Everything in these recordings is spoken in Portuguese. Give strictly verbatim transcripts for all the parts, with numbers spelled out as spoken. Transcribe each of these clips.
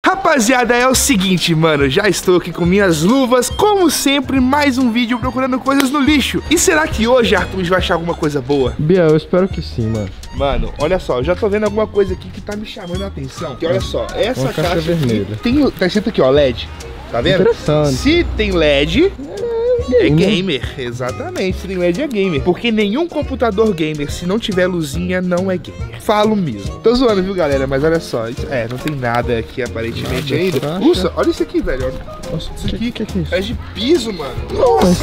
Rapaziada, é o seguinte, mano, já estou aqui com minhas luvas, como sempre, mais um vídeo procurando coisas no lixo. E será que hoje, Arthur, a gente vai achar alguma coisa boa? Biel, eu espero que sim, mano. Mano, olha só, eu já tô vendo alguma coisa aqui que tá me chamando a atenção. Que olha só, essa uma caixa, caixa vermelha. Aqui, tem, tá escrito aqui, ó, L E D. Tá vendo? Interessante. Se tem L E D... É É gamer, exatamente, se tem L E D é gamer. Porque nenhum computador gamer, se não tiver luzinha, não é gamer. Falo mesmo. Tô zoando, viu, galera? Mas olha só, isso, é, não tem nada aqui aparentemente nada ainda. caixa. Nossa, olha isso aqui, velho. Nossa, Isso aqui que, que, que é isso? é de piso, mano. Nossa!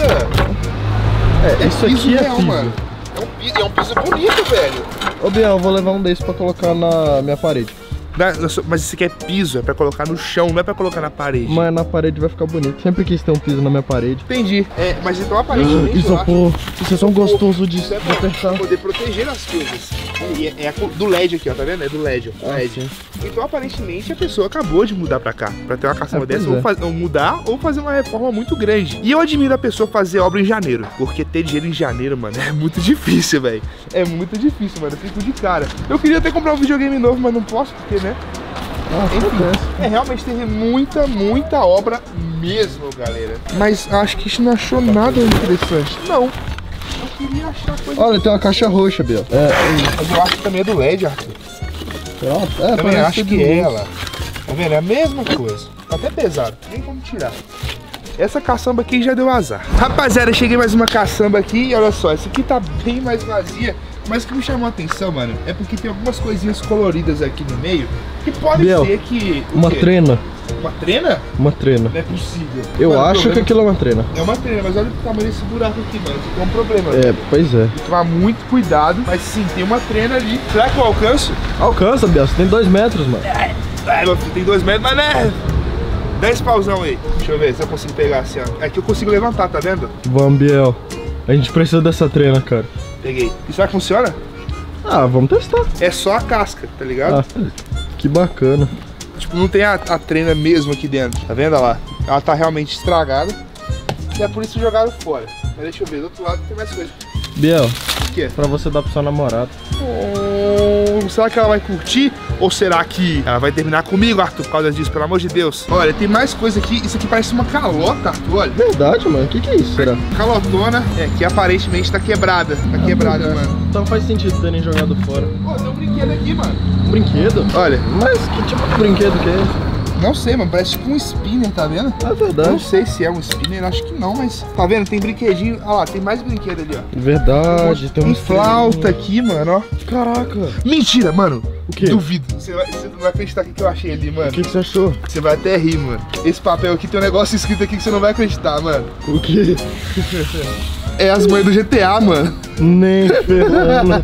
É, É isso piso aqui é real, piso. mano. É um piso, é um piso bonito, velho. Ô, Biel, eu vou levar um desses pra colocar na minha parede. Da- Mas isso aqui é piso, é pra colocar no chão, não é pra colocar na parede. Mas na parede vai ficar bonito. Sempre quis ter um piso na minha parede. Entendi. É, mas então aparentemente eu Isopor, acho- isso é tão gostoso de, Isso é de pra apertar. poder proteger as coisas. E é, é a co- do L E D aqui, ó, tá vendo? É do L E D, ó. Ah, L E D. sim. Então aparentemente a pessoa acabou de mudar pra cá. Pra ter uma caçamba É, pois dessa, ou, é. faz- ou mudar ou fazer uma reforma muito grande. E eu admiro a pessoa fazer obra em janeiro. Porque ter dinheiro em janeiro, mano, é muito difícil, velho. É muito difícil, mano. Eu fico de cara. Eu queria até comprar um videogame novo, mas não posso, porque, né? Ah, Enfim, acontece. é, realmente teve muita, muita obra mesmo, galera. Mas acho que a gente não achou nada interessante. Não. Eu queria achar coisa... Olha, tem uma caixa roxa, Biel. É, Mas eu acho que também é do L E D, Arthur. pronto. É, Também parece acho ser que de é luz. ela. Tá vendo? É a mesma coisa. Tá até pesado. Nem como tirar. Essa caçamba aqui já deu azar. Rapaziada, cheguei mais uma caçamba aqui e olha só, essa aqui tá bem mais vazia. Mas o que me chamou a atenção, mano, é porque tem algumas coisinhas coloridas aqui no meio que pode Biel, ser que... o Uma quê? trena. Uma trena? Uma trena. Não é possível. Eu Mano, o acho que problema- aquilo é uma trena. É uma trena, mas olha o tamanho desse buraco aqui, mano. Isso aqui é um problema. É, pois é. Tem que tomar muito cuidado. Mas sim, tem uma trena ali. Será que eu alcanço? Alcança, Biel. Você tem dois metros, mano. É, meu filho, tem dois metros, mas né? Dez pauzão aí. Deixa eu ver se eu consigo pegar assim, ó. Aqui eu consigo levantar, tá vendo? Vamos, Biel. A gente precisa dessa trena, cara. Peguei. E será que funciona? Ah, vamos testar. É só a casca, tá ligado? Ah, que bacana. Tipo, não tem a, a trena mesmo aqui dentro. Tá vendo? Olha lá. Ela tá realmente estragada. E é por isso que jogaram fora. Mas deixa eu ver, do outro lado tem mais coisa. Biel, O que é? pra você dar pro seu namorado. Hum, será que ela vai curtir? Ou será que ela vai terminar comigo, Arthur, por causa disso, pelo amor de Deus? Olha, tem mais coisa aqui. Isso aqui parece uma calota, Arthur, olha. Verdade, mano. O que, que é isso, será? Calotona, é, que aparentemente tá quebrada. Tá quebrada, mano. Então faz sentido terem jogado fora. Pô, tem um brinquedo aqui, mano. Um brinquedo? Olha, Mas que tipo de brinquedo que é esse? não sei, mano, parece tipo um spinner, tá vendo? É Não verdade. sei se é um spinner, acho que não, mas... Tá vendo? Tem brinquedinho. Olha lá, tem mais brinquedo ali, ó. Verdade, tem um Tem flauta aqui, mano, ó. Caraca. Mentira, mano. O quê? Duvido. Você, vai, você não vai acreditar o que eu achei ali, mano. O que, que você achou? Você vai até rir, mano. Esse papel aqui tem um negócio escrito aqui que você não vai acreditar, mano. O quê? É as mães do G T A, mano. Nem ferrando.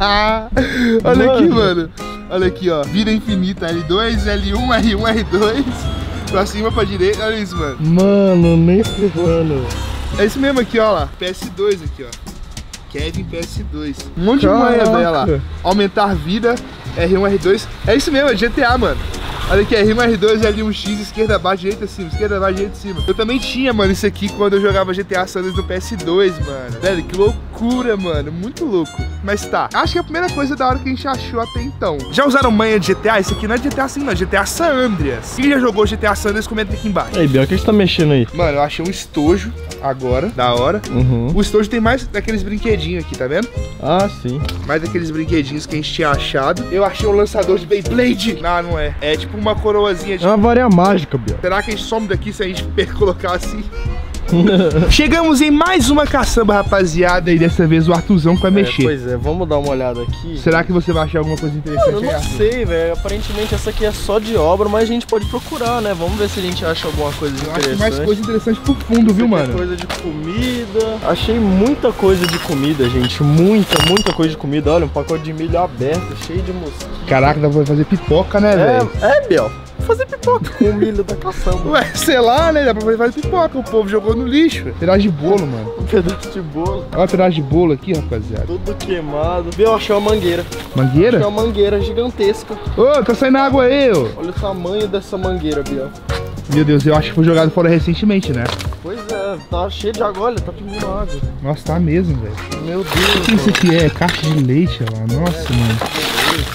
Olha Mano. aqui, mano. Olha aqui, ó. Vida infinita. L dois, L um, R um, R dois. Pra cima, pra direita. Olha isso, mano. Mano, nem ferrando. É isso mesmo aqui, ó lá. P S dois aqui, ó. Kevin P S dois. Um monte de Caraca. manha dela. Aumentar vida, R um, R dois. É isso mesmo, é G T A, mano. Olha aqui, R um, R dois, L um X, esquerda, baixo, direita, cima, esquerda, baixo, direita, cima. Eu também tinha, mano, isso aqui quando eu jogava G T A San Andreas no P S dois, mano. Velho, que loucura, mano. Muito louco. Mas tá, acho que é a primeira coisa da hora que a gente achou até então. Já usaram manha de G T A? Isso aqui não é G T A assim, não. É G T A San Andreas. Quem já jogou G T A San Andreas, comenta aqui embaixo. Aí, Biel, o que você tá mexendo aí? Mano, eu achei um estojo agora, da hora. Uhum. O estojo tem mais daqueles brinquedinhos aqui, tá vendo? Ah, sim. Mais daqueles brinquedinhos que a gente tinha achado. Eu achei um lançador de Beyblade. Não, não é. É tipo uma coroazinha de... É uma varinha mágica, Biel. Será que a gente some daqui se a gente colocar assim? Chegamos em mais uma caçamba, rapaziada. E dessa vez o Arthurzão que vai É, mexer. pois é, vamos dar uma olhada aqui. Será que você vai achar alguma coisa interessante? Mano, eu aí, não Arthur? sei, velho. Aparentemente essa aqui é só de obra, mas a gente pode procurar, né? Vamos ver se a gente acha alguma coisa Eu acho interessante. que mais coisa interessante pro fundo, viu, Isso aqui é mano? coisa de comida. Achei muita coisa de comida, gente. Muita, muita coisa de comida. Olha, um pacote de milho aberto, cheio de mosquito. Caraca, dá pra fazer pipoca, né, velho? É, é, Biel. Vou fazer pipoca com o milho da caçamba. Ué, sei lá, né? Dá pra fazer pipoca. O povo jogou no lixo. Pedaço de bolo, mano. Um pedaço de bolo, Olha o pedaço de bolo aqui, rapaziada. tudo queimado. Biel, achei uma mangueira. Achei Mangueira? uma mangueira gigantesca. Ô, tá saindo água aí, ô. Olha o tamanho dessa mangueira, Biel. Meu Deus, eu acho que foi jogado fora recentemente, né? Pois é, tá cheio de água, olha, tá pingando água. Nossa, tá mesmo, velho. Meu O Deus. que isso aqui é? Caixa de leite, ó. Nossa, mano.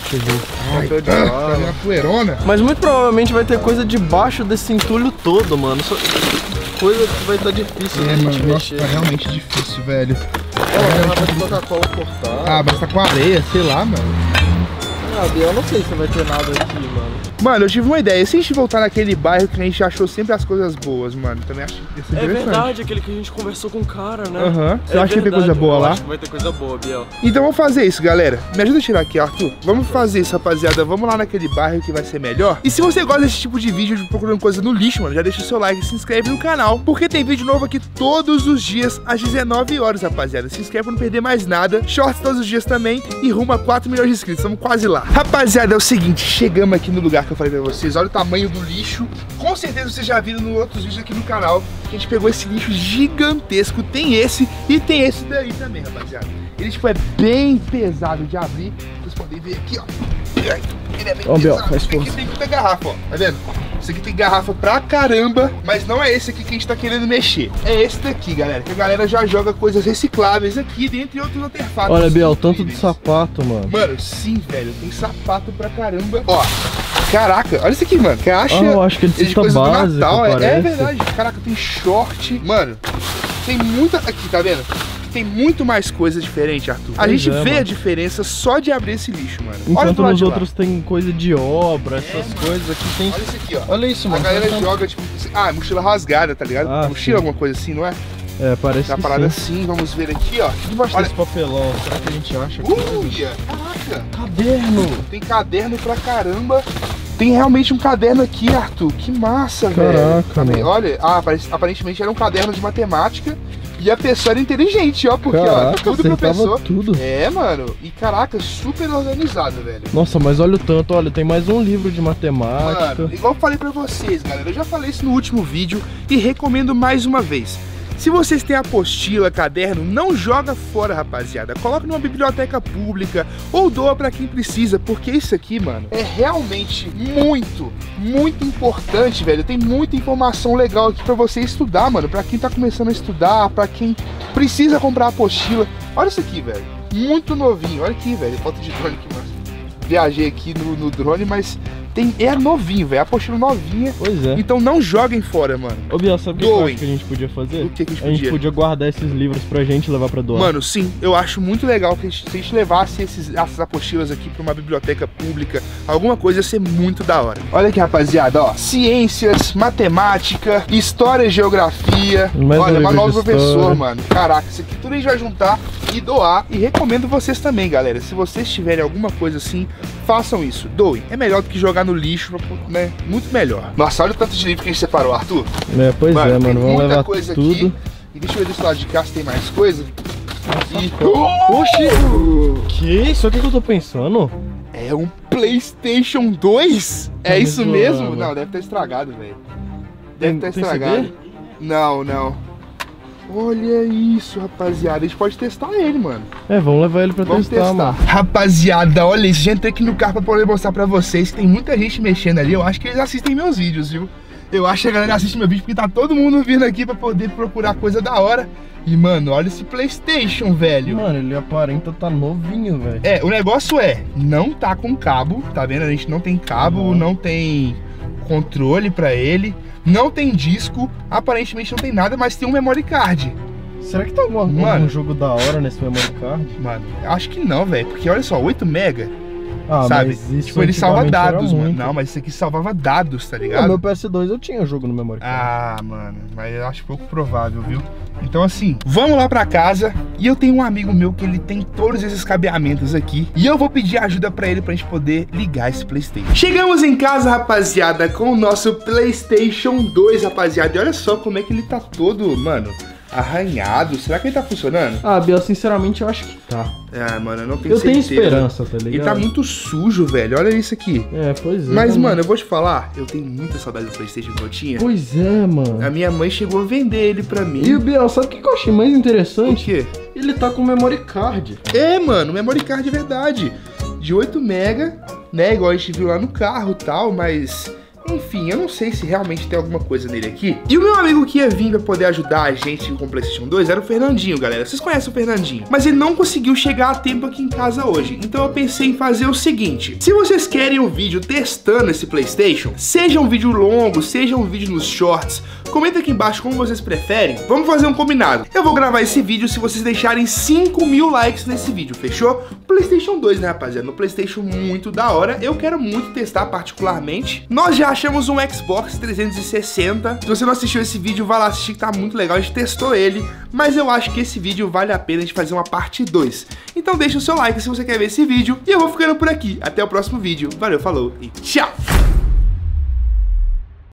Deixa eu ver. Ai, Papel de ah, bala. tá vendo a poeirona? Mas muito provavelmente vai ter coisa debaixo desse entulho todo, mano. Só coisa que vai estar difícil É, de mano, nossa, mexer. tá realmente difícil, velho. Ó, vai de Coca-Cola cortar. Ah, mas tá com areia, sei lá, mano. Ah, eu não sei se vai ter nada aqui, mano. Mano, eu tive uma ideia. E se a gente voltar naquele bairro que a gente achou sempre as coisas boas, mano? Também acho que ia ser É interessante. verdade, aquele que a gente conversou com o cara, né? Aham. Uhum. Você É acha que tem coisa verdade, boa eu lá? acho que vai ter coisa boa, Biel. Então vamos fazer isso, galera. Me ajuda a tirar aqui, Arthur. Vamos fazer isso, rapaziada. Vamos lá naquele bairro que vai ser melhor. E se você gosta desse tipo de vídeo de procurando coisa no lixo, mano, já deixa o seu like e se inscreve no canal, porque tem vídeo novo aqui todos os dias às dezenove horas, rapaziada. Se inscreve pra não perder mais nada. Shorts todos os dias também e rumo a quatro milhões de inscritos. Estamos quase lá. Rapaziada, é o seguinte, chegamos aqui no lugar que eu falei pra vocês. Olha o tamanho do lixo. Com certeza vocês já viram nos outros vídeos aqui no canal que a gente pegou esse lixo gigantesco. Tem esse e tem esse daí também, rapaziada. Ele tipo é bem pesado de abrir. Vocês podem ver aqui, ó. Ele é bem Ó, pesado. Biel, faz Esse aqui tem muita garrafa, ó. Tá vendo? Esse aqui tem garrafa pra caramba, mas não é esse aqui que a gente tá querendo mexer. É esse daqui, galera, que a galera já joga coisas recicláveis aqui, dentre outros artefatos. Olha, Biel, tanto de incríveis. sapato, mano. Mano, sim, velho, tem sapato pra caramba. Ó, caraca, olha isso aqui, mano. Caixa Ah, eu acho que é de de cesta coisa do básica, Natal. É, é parece. verdade. Caraca, tem short. Mano, tem muita... Aqui, tá vendo? Tem muito mais coisa diferente, Arthur. A Pois gente é, vê mano. a diferença só de abrir esse lixo, mano. Olha do Enquanto lado nos de lá. outros tem coisa de obra, essas mano. coisas aqui tem. Olha isso aqui, ó. Olha isso, A mano. galera Tá- joga, tipo... Ah, mochila rasgada, tá ligado? Ah, mochila, sim. alguma coisa assim, não é? É, parece Tá que parada sim. assim, vamos ver aqui, ó. Debaixo Olha- desse papelão, será que a gente acha aqui? Uia, caraca. Caderno! Tem caderno pra caramba. Tem realmente um caderno aqui, Arthur. Que massa, velho. Caraca, Cadê? mano. Olha, ah, apare- aparentemente era um caderno de matemática. E a pessoa era inteligente, ó. Porque, ó, Caraca, tudo acertava professor. tudo. É, mano. E caraca, super organizado, velho. Nossa, mas olha o tanto, olha, tem mais um livro de matemática. Mano, igual eu falei pra vocês, galera. Eu já falei isso no último vídeo e recomendo mais uma vez. Se vocês têm apostila, caderno, não joga fora, rapaziada. Coloca numa biblioteca pública ou doa pra quem precisa, porque isso aqui, mano, é realmente muito, muito importante, velho. Tem muita informação legal aqui pra você estudar, mano. Pra quem tá começando a estudar, pra quem precisa comprar apostila. Olha isso aqui, velho. Muito novinho. Olha aqui, velho. Foto de drone aqui, mano. Viajei aqui no, no drone, mas tem, é novinho, velho. Apostila novinha. Pois é. Então não joguem fora, mano. Ô, Biel, sabe o que eu Doem. acho que a gente podia fazer? O que que a gente A gente podia? podia guardar esses livros pra gente levar pra doar. Mano, sim, eu acho muito legal que a gente, se a gente levasse esses, essas apostilas aqui pra uma biblioteca pública, alguma coisa ia ser muito da hora. Olha aqui, rapaziada, ó. Ciências, matemática, história e geografia. Mais um Olha, livro manual de do professor, história. mano. Caraca, isso aqui tudo a gente vai juntar e doar. E recomendo vocês também, galera. Se vocês tiverem alguma coisa assim, façam isso. Doem. É melhor do que jogar no lixo, né? Muito melhor. Nossa, olha o tanto de livro que a gente separou, Arthur. É, pois Mano, é, tem mano, vamos muita levar coisa tudo. aqui. E deixa eu ver desse lado de cá se tem mais coisa. E... Oxi! Que? Isso aqui que eu tô pensando? É um PlayStation dois? É Tá me isso zoando. mesmo? Não, deve estar estragado, velho. Deve Tem- estar tem estragado. C D? Não, não. Olha isso, rapaziada. A gente pode testar ele, mano. É, vamos levar ele pra Vamos testar, testar. mano. Rapaziada, olha isso. Já entrei aqui no carro pra poder mostrar pra vocês que tem muita gente mexendo ali. Eu acho que eles assistem meus vídeos, viu? Eu acho que a galera assiste meu vídeo porque tá todo mundo vindo aqui pra poder procurar coisa da hora. E, mano, olha esse PlayStation, velho. Mano, ele aparenta tá novinho, velho. É, o negócio é, não tá com cabo, tá vendo? A gente não tem cabo, Uhum. não tem controle pra ele, não tem disco, aparentemente não tem nada, mas tem um memory card. Será que tá algum, Mano. algum jogo da hora nesse memory card? Mano, acho que não, velho, porque olha só, oito mega, Ah, sabe? mas isso Tipo, ele salva antigamente era dados, mano. muito. Não, mas isso aqui salvava dados, tá No ligado? meu P S dois eu tinha jogo no memory card. Ah, mano, mas eu acho pouco provável, viu? Então assim, vamos lá pra casa. E eu tenho um amigo meu que ele tem todos esses cabeamentos aqui. E eu vou pedir ajuda pra ele pra gente poder ligar esse PlayStation. Chegamos em casa, rapaziada, com o nosso PlayStation dois, rapaziada. E olha só como é que ele tá todo, mano, arranhado. Será que ele tá funcionando? Ah, Biel, sinceramente eu acho que tá. Ah, mano, eu não tenho Eu tenho certeza. esperança, tá ligado? Ele tá muito sujo, velho. Olha isso aqui. É, pois é. Mas, mano, eu vou te falar, eu tenho muita saudade do PlayStation que eu tinha. Pois é, mano. A minha mãe chegou a vender ele pra mim. E o Biel, sabe o que eu achei mais O interessante? quê? Ele tá com memory card. É, mano, memory card de verdade. De oito mega, né? Igual a gente viu lá no carro e tal, mas Enfim, eu não sei se realmente tem alguma coisa nele aqui. E o meu amigo que ia vir pra poder ajudar a gente com o PlayStation dois era o Fernandinho, galera. Vocês conhecem o Fernandinho. Mas ele não conseguiu chegar a tempo aqui em casa hoje. Então eu pensei em fazer o seguinte. Se vocês querem um vídeo testando esse PlayStation, seja um vídeo longo, seja um vídeo nos shorts, comenta aqui embaixo como vocês preferem. Vamos fazer um combinado. Eu vou gravar esse vídeo se vocês deixarem cinco mil likes nesse vídeo, fechou? PlayStation dois, né, rapaziada? No PlayStation muito da hora. Eu quero muito testar particularmente. Nós já achamos um Xbox trezentos e sessenta. Se você não assistiu esse vídeo, vai lá assistir que tá muito legal. A gente testou ele, mas eu acho que esse vídeo vale a pena a gente fazer uma parte dois. Então deixa o seu like se você quer ver esse vídeo. E eu vou ficando por aqui. Até o próximo vídeo. Valeu, falou e tchau!